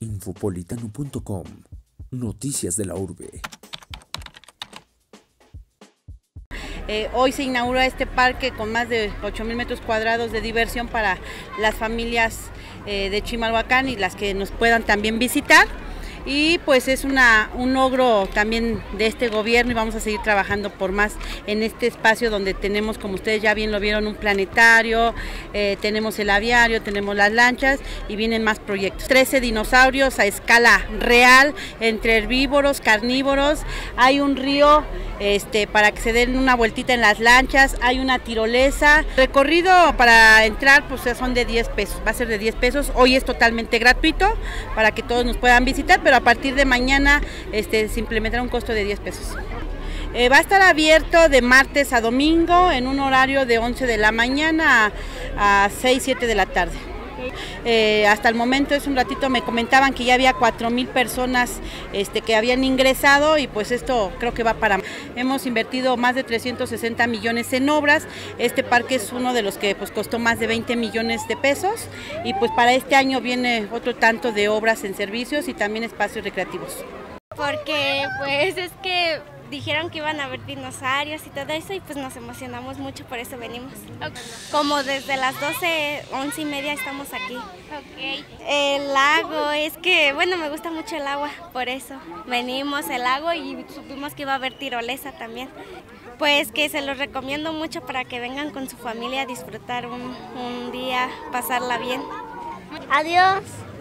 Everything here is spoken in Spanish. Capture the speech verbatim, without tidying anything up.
infopolitano punto com. Noticias de la urbe. Eh, hoy se inaugura este parque con más de ocho mil metros cuadrados de diversión para las familias eh, de Chimalhuacán y las que nos puedan también visitar. Y pues es una, un logro también de este gobierno y vamos a seguir trabajando por más en este espacio donde tenemos, como ustedes ya bien lo vieron, un planetario, eh, tenemos el aviario, tenemos las lanchas y vienen más proyectos. trece dinosaurios a escala real, entre herbívoros, carnívoros, hay un río este, para que se den una vueltita en las lanchas, hay una tirolesa. Recorrido para entrar pues son de diez pesos, va a ser de diez pesos, hoy es totalmente gratuito para que todos nos puedan visitar, pero a partir de mañana este, se implementará un costo de diez pesos. Eh, va a estar abierto de martes a domingo en un horario de once de la mañana a, a seis, siete de la tarde. Eh, hasta el momento es un ratito, me comentaban que ya había cuatro mil personas este, que habían ingresado y pues esto creo que va para... Hemos invertido más de trescientos sesenta millones en obras, este parque es uno de los que pues costó más de veinte millones de pesos y pues para este año viene otro tanto de obras en servicios y también espacios recreativos. Porque pues es que dijeron que iban a haber dinosaurios y todo eso y pues nos emocionamos mucho, por eso venimos. Okay. Como desde las doce, once y media estamos aquí. Okay. El lago, es que bueno, me gusta mucho el agua, por eso venimos el lago y supimos que iba a haber tirolesa también. Pues que se los recomiendo mucho para que vengan con su familia a disfrutar un, un día, pasarla bien. Adiós.